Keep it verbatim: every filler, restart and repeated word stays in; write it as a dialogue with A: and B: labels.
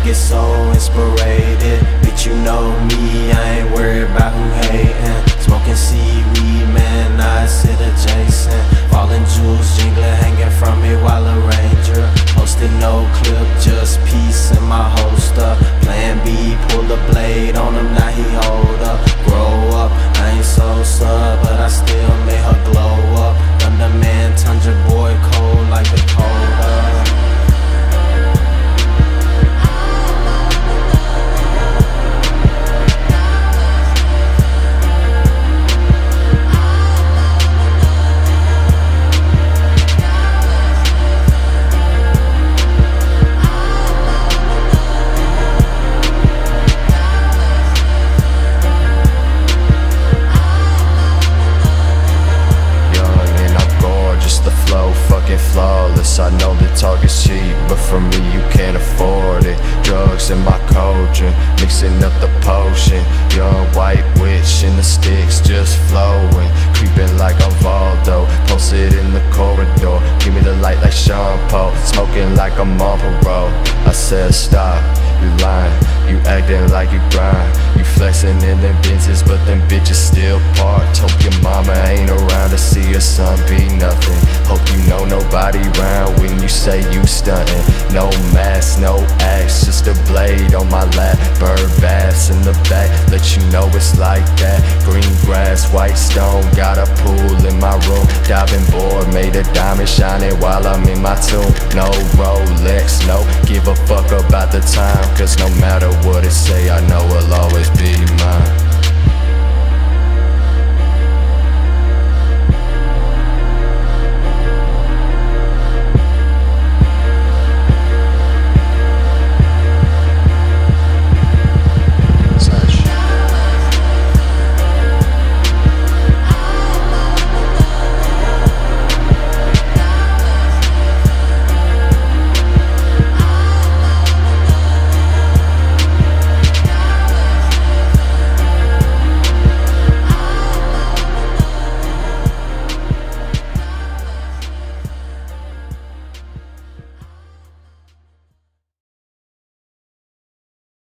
A: get so inspirated. Bitch, you know me, I ain't worried about who hatin'. Smoking seaweed, man, I sit adjacent. Falling jewels, jingling, hanging from me while a ranger. Posted no clip, just peace in my holster. Plan B, pull the blade on him, now he hold up. Grow up, I ain't so sub, but I still made her glow up. Thunderman, Tundra boy, cold like the cold.
B: Flawless, I know the talk is cheap, but for me you can't afford it. Drugs in my cauldron, mixing up the potion. Young white witch in the sticks just flowing, creeping like I'm Valdo, posted in the corridor. Give me the light like Sean Paul, smoking like I'm on parole. I said stop, you lying, you acting like you grind. You flexing in them Benzes, but them bitches still parked. Hope your mama ain't around to see your son be nothing. Hope you know nobody round when you say you stuntin'. No mask, no axe, just a blade on my lap. Bird baths in the back, let you know it's like that. Green grass, white stone, got a pool in my room. Diving board, made a diamond shining while I'm in my tomb. No Rolex, no give a fuck about the time, cause no matter what it say, I know it'll always be mine.